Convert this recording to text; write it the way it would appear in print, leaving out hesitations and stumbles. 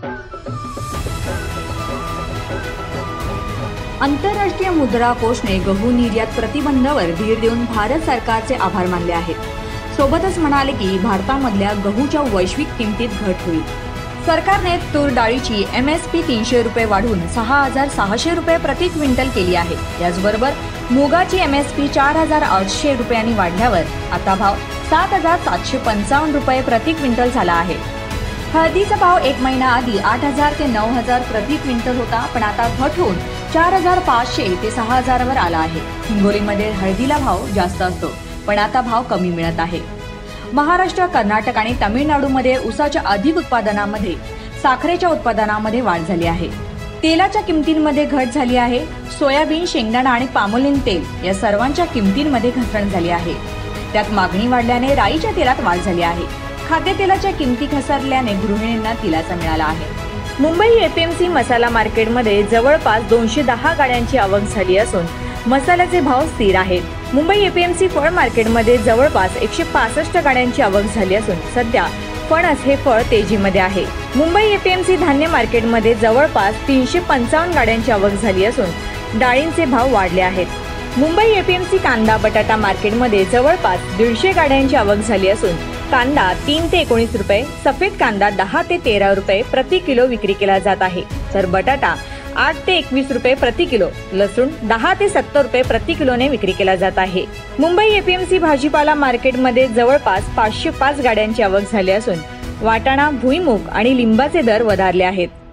आंतरराष्ट्रीय मुद्रा कोषने गहू निर्यात प्रतिबंधावर धीर देऊन भारत सरकारचे आभार मानले आहेत। सोबतच म्हणाले की भारतामधल्या गहूच्या वैश्विक किमतीत घट होईल। सरकारने तूर डाळीची MSP 300 रुपये वाढवून 6,600 रुपये प्रति क्विंटल केली आहे। याचबरोबर मुगाची MSP 4,800 रुपयांनी वाढल्यावर आता भाव 7,755 रुपये प्रति क्विंटल झाला आहे। हळदीचा भाव एक महिना आधी 8,000 ते 9,000 प्रति क्विंटल होता, पण आता घट होऊन 4,500 ते 6,000 वर आला आहे। हिंगोलीमध्ये हळदीला भाव जास्त असतो, पण आता भाव कमी मिळत आहे। महाराष्ट्र, कर्नाटक आणि तामिळनाडूमध्ये ऊसाच्या अधिक उत्पादनामध्ये, साखरेच्या उत्पादनामध्ये वाढ झाली आहे। तेलाच्या किमतींमध्ये घट झाली आहे। सोयाबीन, शेंगदाणा आणि पामोलिन तेल या सर्वांच्या किमतींमध्ये घसरण झाली आहे। त्यात मागणी वाढल्याने राईच्या तेलात वाढ झाली आहे। खाद्यतेलाच्या किमती घसरल्याने गृहिणींना दिलासा मिळाला आहे। मुंबई APMC मसाला मार्केटमध्ये जवळपास 210 गाड्यांची आवक झाली असून मसाल्याचे भाव स्थिर आहेत। मुंबई APMC फळ मार्केटमध्ये जवळपास 165 गाड्यांची आवक झाली असून सध्या फणस हे फळ तेजीमध्ये आहे। मुंबई APMC धान्य मार्केटमध्ये जवळपास 355 गाड्यांची आवक झाली असून डाळींचे भाव वाढले आहेत। मुंबई APMC कांदा बटाटा मार्केटमध्ये जवळपास 150 गाड्यांची आवक झाली असून कांदा 3 ते 19 रुपये, सफेद कांदा 10 ते 13 रुपये प्रति किलो विक्री केला जात आहे, तर बटाटा 8 ते 21 रुपये प्रति किलो, लसूण 10 ते 70 रुपये प्रति किलोने विक्री केला जात आहे। मुंबई APMC भाजीपाला मार्केटमध्ये जवळपास 505 गाड्यांची आवक झाली असून वाटाणा, भुईमूग आणि लिंबाचे दर वधारले आहेत।